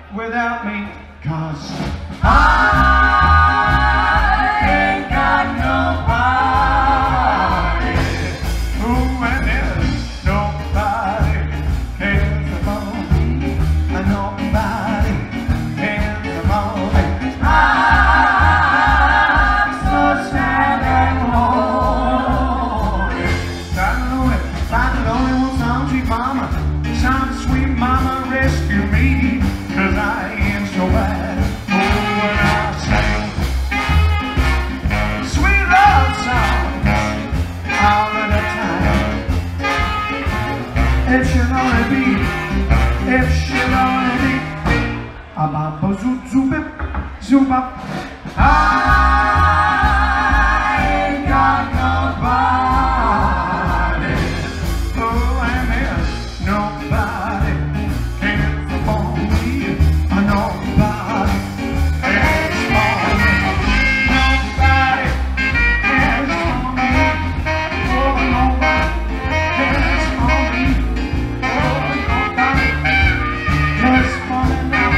without me, 'cause I ain't got nobody. Oh, and there's nobody cares about me. Nobody cares about me. I'm so sad and lonely. Sad and lonely, want some sweet mama. Some sweet mama rescue me, 'cause I am so bad. Oh, when I sing sweet love songs all of the time, it should only be, Ababa zoop zoop zoop up. I ain't got nobody. Oh, and there's nobody cares for me. Nobody cares for me. Nobody cares for me. Oh, nobody cares for me. Oh, nobody cares for me now.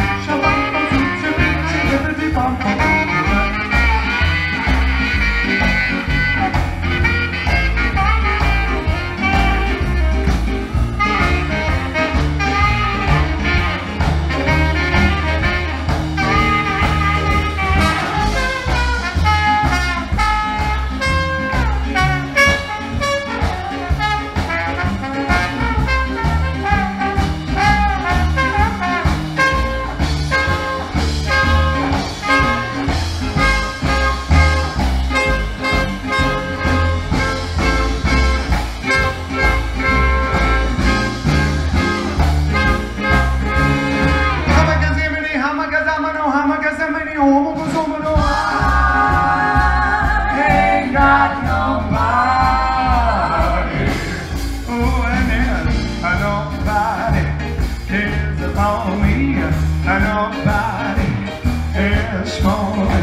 Nobody cares for me.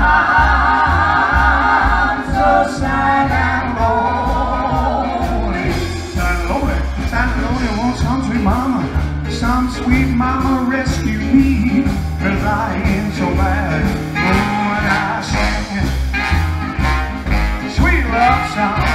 I'm so sad and lonely. Sad and lonely, want some sweet mama. Some sweet mama rescue me, 'cause I am so bad. Oh, when I sing sweet love songs